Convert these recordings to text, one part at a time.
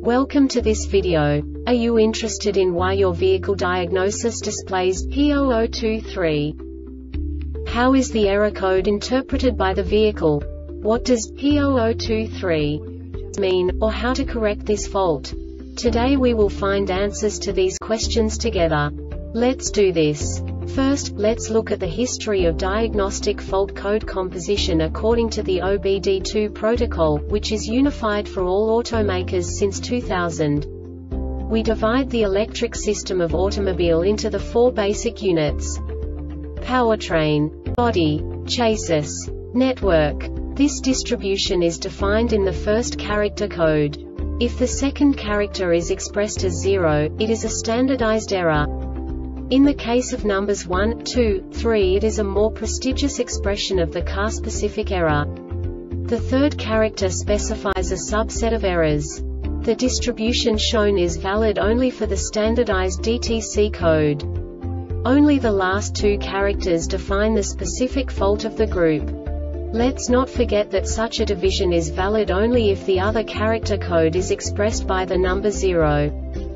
Welcome to this video. Are you interested in why your vehicle diagnosis displays P0023? How is the error code interpreted by the vehicle? What does P0023 mean, or how to correct this fault? Today we will find answers to these questions together. Let's do this. First, let's look at the history of diagnostic fault code composition according to the OBD2 protocol, which is unified for all automakers since 2000. We divide the electric system of automobile into the four basic units: powertrain, body, chassis, network. This distribution is defined in the first character code. If the second character is expressed as 0, it is a standardized error. In the case of numbers 1, 2, 3, it is a more prestigious expression of the car-specific error. The third character specifies a subset of errors. The distribution shown is valid only for the standardized DTC code. Only the last two characters define the specific fault of the group. Let's not forget that such a division is valid only if the other character code is expressed by the number 0.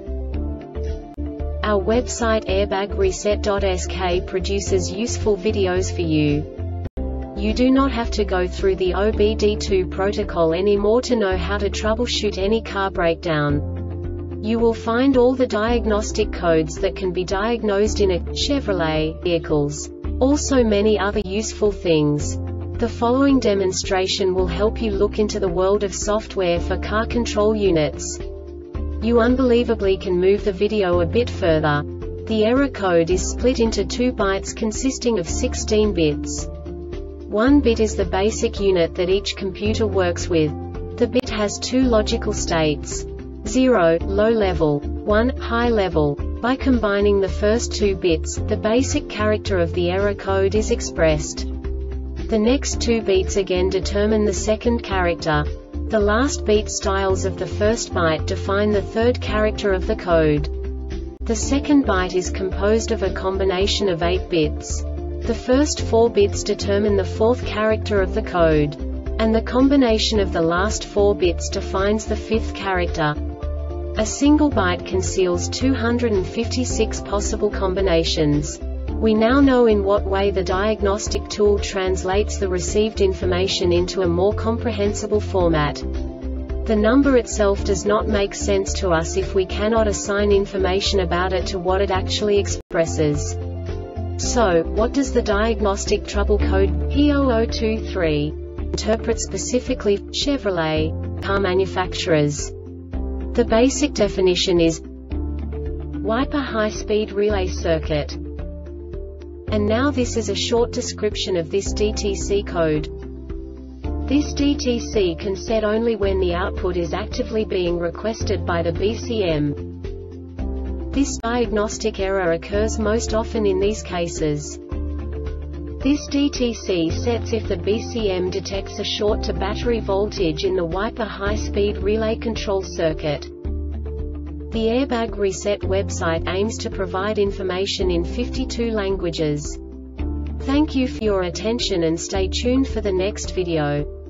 Our website airbagreset.sk produces useful videos for you. You do not have to go through the OBD2 protocol anymore to know how to troubleshoot any car breakdown. You will find all the diagnostic codes that can be diagnosed in a Chevrolet vehicles. Also many other useful things. The following demonstration will help you look into the world of software for car control units. You unbelievably can move the video a bit further. The error code is split into 2 bytes consisting of 16 bits. 1 bit is the basic unit that each computer works with. The bit has 2 logical states: 0, low level, 1, high level. By combining the first 2 bits, the basic character of the error code is expressed. The next 2 beats again determine the second character. The last beat styles of the first byte define the third character of the code. The second byte is composed of a combination of 8 bits. The first 4 bits determine the fourth character of the code. And the combination of the last 4 bits defines the fifth character. A single byte conceals 256 possible combinations. We now know in what way the diagnostic tool translates the received information into a more comprehensible format. The number itself does not make sense to us if we cannot assign information about it to what it actually expresses. So, what does the diagnostic trouble code P0023 interpret specifically for Chevrolet car manufacturers? The basic definition is wiper high-speed relay circuit. And now this is a short description of this DTC code. This DTC can set only when the output is actively being requested by the BCM. This diagnostic error occurs most often in these cases. This DTC sets if the BCM detects a short to battery voltage in the wiper high-speed relay control circuit. The Airbag Reset website aims to provide information in 52 languages. Thank you for your attention and stay tuned for the next video.